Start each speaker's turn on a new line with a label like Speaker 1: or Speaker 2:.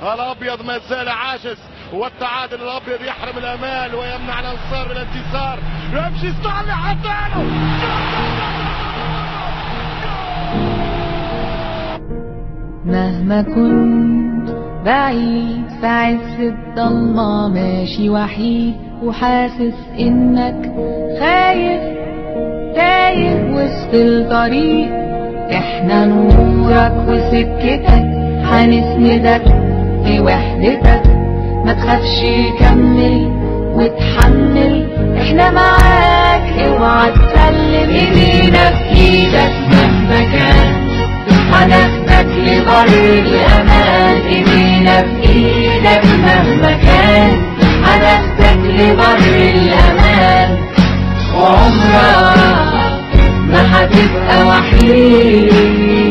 Speaker 1: الابيض ما زال عاجز، والتعادل الابيض يحرم الامال ويمنع الانصار من الانتصار. يمشي صالح حطانه.
Speaker 2: مهما كنت بعيد في عز الضلمة ماشي وحيد وحاسس انك خايف تايه وسط الطريق، احنا نورك وسكتك هنسندك في وحدتك، ما تخافش كمل وتحمل احنا معاك، اوعى تسلم ايدينا في ايدك مهما كان، هناخدك لبر الامان، ايدينا في ايدك مهما كان، هناخدك لبر الامان، وعمرك ما هتبقى وحيد.